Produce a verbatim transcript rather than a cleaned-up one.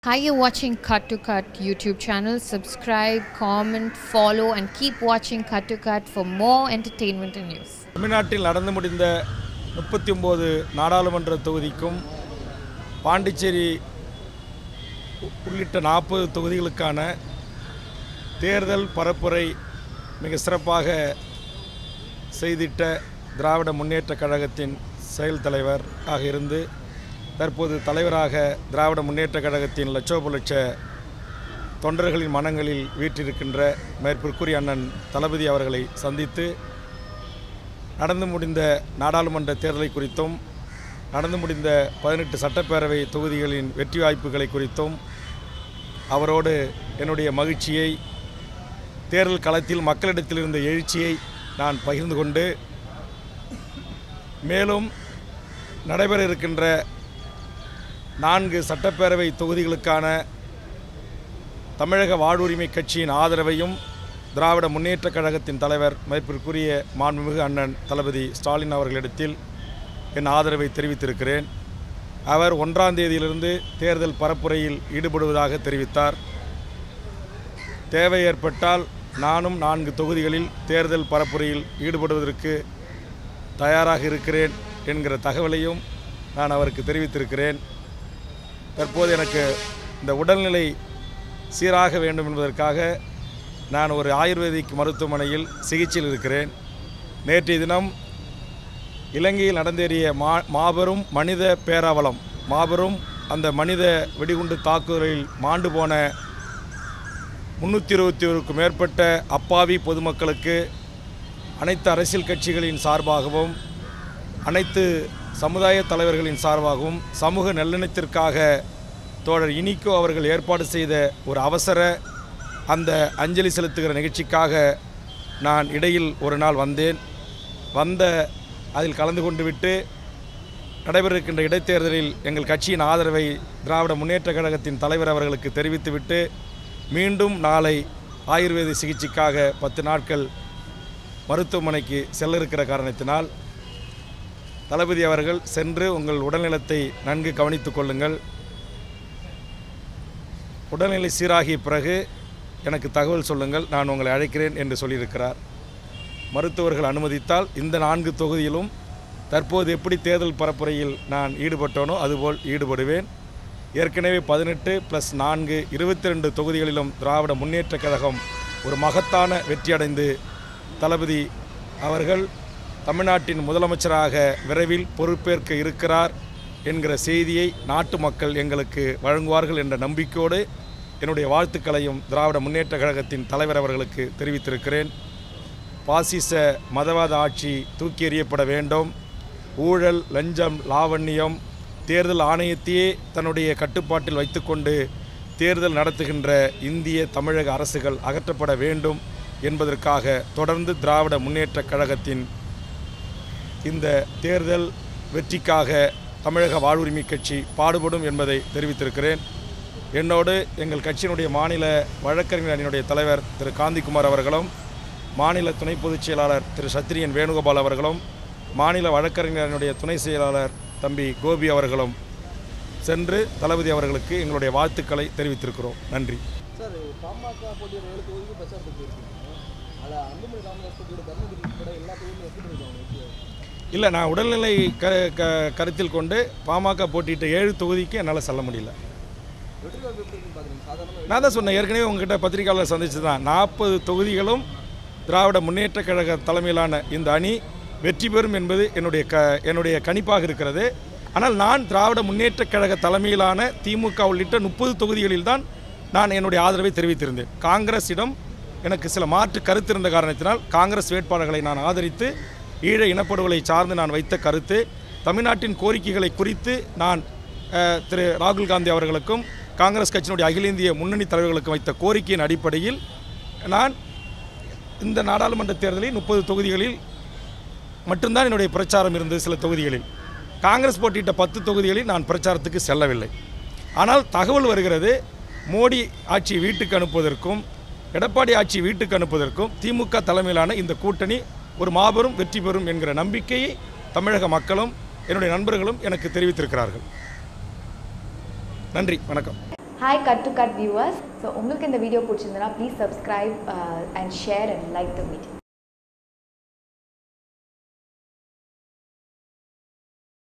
Hi, you're watching Cut to Cut YouTube channel. Subscribe, comment, follow, and keep watching Cut to Cut for more entertainment and news. தமிழ்நாட்டில் நடந்து முடிந்த முப்பத்தி ஒன்பது நாடாளுமன்ற தொகுதிக்கும் பாண்டிச்சேரி உள்ளிட்ட நாற்பது தொகுதிகளுக்கான தேர்தல் பரப்புரை மிக சிறப்பாக செய்திட்ட திராவிட முன்னேற்றக் கழகத்தின் செயல் தலைவர் ஆக இருந்து தற்போது தலைவராக திராவிட முன்னேற்றக் கழகத்தின் லட்சோப லட்ச தொண்டர்களின் மனங்களில் வீற்றிருக்கின்ற மேற்பிற்குரிய அண்ணன் தளபதி அவர்களை சந்தித்து நடந்து முடிந்த நாடாளுமன்ற தேர்தலை குறித்தும் நடந்து முடிந்த பதினெட்டு சட்டப்பேரவை தொகுதிகளின் வெற்றி வாய்ப்புகளை குறித்தும் அவரோடு என்னுடைய மகிழ்ச்சியை தேர்தல் களத்தில் மக்களிடத்தில் இருந்த எழுச்சியை நான் பகிர்ந்து கொண்டு மேலும் நடைபெற இருக்கின்ற நான்கு சட்டப்பேரவை தொகுதிகளுக்கான தமிழக வாழ்வுரிமை கட்சியின் ஆதரவையும் திராவிட முன்னேற்றக் கழகத்தின் தலைவர் மதிப்பிற்குரிய மாண்புமிகு அண்ணன் தளபதி ஸ்டாலின் அவர்களிடத்தில் என் ஆதரவை தெரிவித்திருக்கிறேன். அவர் ஒன்றாம் தேதியிலிருந்து தேர்தல் பரப்புரையில் ஈடுபடுவதாக தெரிவித்தார். தேவை ஏற்பட்டால் நானும் நான்கு தொகுதிகளில் தேர்தல் பரப்புரையில் ஈடுபடுவதற்கு தயாராக இருக்கிறேன் என்கிற தகவலையும் நான் அவருக்கு தெரிவித்திருக்கிறேன். தற்போது எனக்கு இந்த உடல்நிலை சீராக வேண்டும் என்பதற்காக நான் ஒரு ஆயுர்வேதிக் மருத்துவமனையில் சிகிச்சையில் இருக்கிறேன். நேற்றைய தினம் இலங்கையில் நடந்தேறிய மா மாபெரும் மனித பேராவலம் மாபெரும் அந்த மனித வெடிகுண்டு தாக்குதலில் மாண்டு போன முன்னூற்றி இருபத்தி ஒருக்கும் மேற்பட்ட அப்பாவி பொதுமக்களுக்கு அனைத்து அரசியல் கட்சிகளின் சார்பாகவும் அனைத்து சமுதாய தலைவர்களின் சார்பாகவும் சமூக நல்லெண்ணத்திற்காக தோழர் இனிக்கோ அவர்கள் ஏற்பாடு செய்த ஒரு அவசர அந்த அஞ்சலி செலுத்துகிற நிகழ்ச்சிக்காக நான் இடையில் ஒரு நாள் வந்தேன். வந்த அதில் கலந்து கொண்டு விட்டு நடைபெற இருக்கின்ற இடைத்தேர்தலில் எங்கள் கட்சியின் ஆதரவை திராவிட முன்னேற்றக் கழகத்தின் தலைவர் அவர்களுக்கு தெரிவித்துவிட்டு மீண்டும் நாளை ஆயுர்வேத சிகிச்சைக்காக பத்து நாட்கள் மருத்துவமனைக்கு செல்ல இருக்கிற காரணத்தினால் தளபதி அவர்கள் சென்று உங்கள் உடல்நலத்தை நன்கு கவனித்துக் கொள்ளுங்கள், உடல்நிலை சீராகிய பிறகு எனக்கு தகவல் சொல்லுங்கள், நான் உங்களை அழைக்கிறேன் என்று சொல்லியிருக்கிறார். மருத்துவர்கள் அனுமதித்தால் இந்த நான்கு தொகுதியிலும் தற்போது எப்படி தேர்தல் பரப்புரையில் நான் ஈடுபட்டோனோ அதுபோல் ஈடுபடுவேன். ஏற்கனவே பதினெட்டு ப்ளஸ் நான்கு இருபத்தி ரெண்டு தொகுதிகளிலும் திராவிட முன்னேற்றக் கழகம் ஒரு மகத்தான வெற்றியடைந்து தளபதி அவர்கள் தமிழ்நாட்டின் முதலமைச்சராக விரைவில் பொறுப்பேற்க இருக்கிறார் என்கிற செய்தியை நாட்டு மக்கள் எங்களுக்கு வழங்குவார்கள் என்ற நம்பிக்கையோடு என்னுடைய வாழ்த்துக்களையும் திராவிட முன்னேற்றக் கழகத்தின் தலைவர் அவர்களுக்கு தெரிவித்திருக்கிறேன். பாசிச மதவாத ஆட்சி தூக்கி எறியப்பட வேண்டும். ஊழல், லஞ்சம், லாவண்யம், தேர்தல் ஆணையத்தையே தன்னுடைய கட்டுப்பாட்டில் வைத்துக்கொண்டு தேர்தல் நடத்துகின்ற இந்திய தமிழக அரசுகள் அகற்றப்பட வேண்டும் என்பதற்காக தொடர்ந்து திராவிட முன்னேற்றக் கழகத்தின் இந்த தேர்தல் வெற்றிக்காக தமிழக வாழ்வுரிமை கட்சி பாடுபடும் என்பதை தெரிவித்திருக்கிறேன். என்னோடு எங்கள் கட்சியினுடைய மாநில வழக்கறிஞர் அணியினுடைய தலைவர் திரு காந்திக்குமார் அவர்களும் மாநில துணை பொதுச் செயலாளர் திரு சத்திரியன் வேணுகோபால் அவர்களும் மாநில வழக்கறிஞர் அணியினுடைய துணை செயலாளர் தம்பி கோபி அவர்களும் சென்று தளபதி அவர்களுக்கு எங்களுடைய வாழ்த்துக்களை தெரிவித்திருக்கிறோம். நன்றி. சார், பாமக போட்டியோட ஏழு தொகுதிக்கு பிரச்சாரத்துக்கு போயிருக்கீங்க. அதில் அன்புமணி ராமதாஸ் போட்டியோட தர்மபுரி கூட எல்லா தொகுதியும் எப்படி இருக்காங்க? இல்லை, நான் உடல்நிலை க க கருத்தில் கொண்டு பாமக போட்டியிட்ட ஏழு தொகுதிக்கு என்னால் சொல்ல முடியல. நான் தான் சொன்னேன் ஏற்கனவே உங்ககிட்ட பத்திரிகையாளர் சந்திச்சு தான் நாற்பது தொகுதிகளும் திராவிட முன்னேற்றக் கழக தலைமையிலான இந்த அணி வெற்றி பெறும் என்பது என்னுடைய க என்னுடைய கணிப்பாக இருக்கிறது. ஆனால் நான் திராவிட முன்னேற்றக் கழக தலைமையிலான திமுக உள்ளிட்ட முப்பது தொகுதிகளில் தான் நான் என்னுடைய ஆதரவை தெரிவித்திருந்தேன். காங்கிரஸிடம் எனக்கு சில மாற்று கருத்து இருந்த காரணத்தினால் காங்கிரஸ் வேட்பாளர்களை நான் ஆதரித்து ஈழ இனப்படுகொலை சார்ந்து நான் வைத்த கருத்து தமிழ்நாட்டின் கோரிக்கைகளை குறித்து நான் திரு ராகுல் காந்தி அவர்களுக்கும் காங்கிரஸ் கட்சியினுடைய அகில இந்திய முன்னணி தலைவர்களுக்கும் வைத்த கோரிக்கையின் அடிப்படையில் நான் இந்த நாடாளுமன்ற தேர்தலில் முப்பது தொகுதிகளில் மட்டும்தான் என்னுடைய பிரச்சாரம் இருந்தது. சில தொகுதிகளில் காங்கிரஸ் போட்டியிட்ட பத்து தொகுதிகளில் நான் பிரச்சாரத்துக்கு செல்லவில்லை. ஆனால் தகவல் வருகிறது, மோடி ஆட்சி வீட்டுக்கு அனுப்புவதற்கும் எடப்பாடி ஆட்சி வீட்டுக்கு அனுப்புவதற்கும் திமுக தலைமையிலான இந்த கூட்டணி ஒரு மாபெரும் வெற்றி பெறும் என்கிற நம்பிக்கையை தமிழக மக்களும் என்னுடைய நண்பர்களும் எனக்கு தெரிவித்திருக்கிறார்கள். நன்றி, வணக்கம். Hi Cut to Cut viewers. So உங்களுக்கு இந்த வீடியோ பிடிச்சிருந்தா please subscribe and share and like the video.